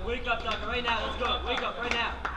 Wake up, Duncan, right now. Let's go. Wake up right now.